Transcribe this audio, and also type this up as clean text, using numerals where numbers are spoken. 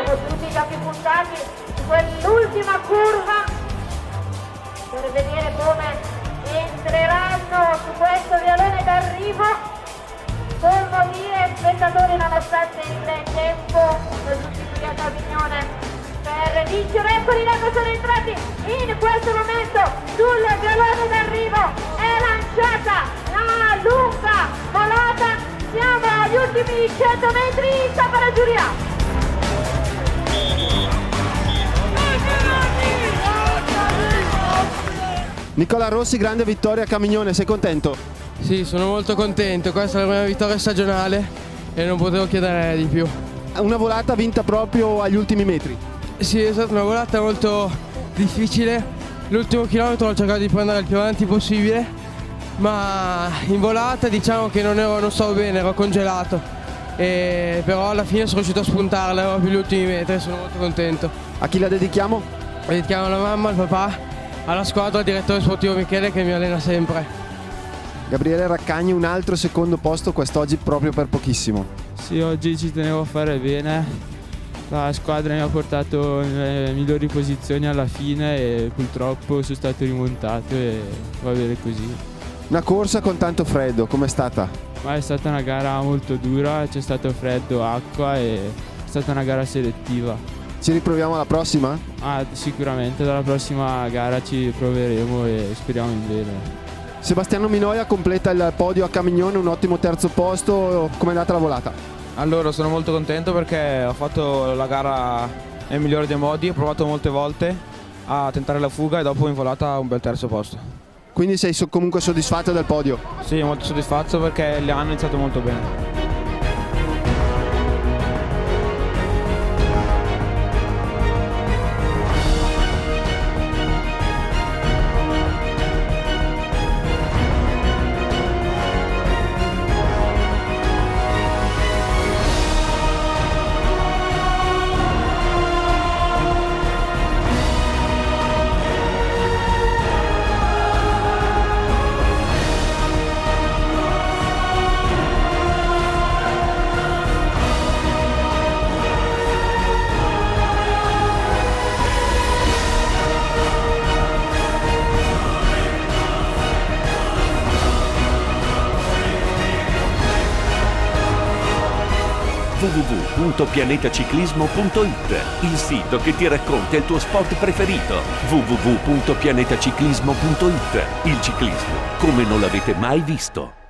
Sono tutti i capi puntati su quell'ultima curva per vedere come entreranno su questo vialone d'arrivo. Follonie spettatori, nonostante il tempo sostituito a Avignone per vincere. Eccoli là che sono entrati in questo momento sul vialone d'arrivo. È lanciata la lunga volata, siamo agli ultimi 100 metri, sta la giuria. Nicola Rossi, grande vittoria a Camignone, sei contento? Sì, sono molto contento, questa è la mia vittoria stagionale e non potevo chiedere di più. Una volata vinta proprio agli ultimi metri. Sì, è stata una volata molto difficile, l'ultimo chilometro ho cercato di prendere il più avanti possibile, ma in volata diciamo che non stavo bene, ero congelato, però alla fine sono riuscito a spuntarla proprio gli ultimi metri, sono molto contento. A chi la dedichiamo? La dedichiamo alla mamma, al papà, alla squadra, al direttore sportivo Michele che mi allena sempre. Gabriele Raccagni, un altro secondo posto quest'oggi proprio per pochissimo. Sì, oggi ci tenevo a fare bene, la squadra mi ha portato nelle migliori posizioni alla fine e purtroppo sono stato rimontato e va bene così. Una corsa con tanto freddo, com'è stata? Ma è stata una gara molto dura, c'è stato freddo, acqua e è stata una gara selettiva. Ci riproviamo alla prossima? Sicuramente dalla prossima gara ci proveremo e speriamo in bene. Sebastiano Minoia completa il podio a Camignone, un ottimo terzo posto, com'è andata la volata? Allora, sono molto contento perché ho fatto la gara nel migliore dei modi, ho provato molte volte a tentare la fuga e dopo in volata un bel terzo posto. Quindi sei comunque soddisfatto del podio? Sì, molto soddisfatto perché le hanno iniziato molto bene. www.pianetaciclismo.it, il sito che ti racconta il tuo sport preferito. www.pianetaciclismo.it, il ciclismo come non l'avete mai visto.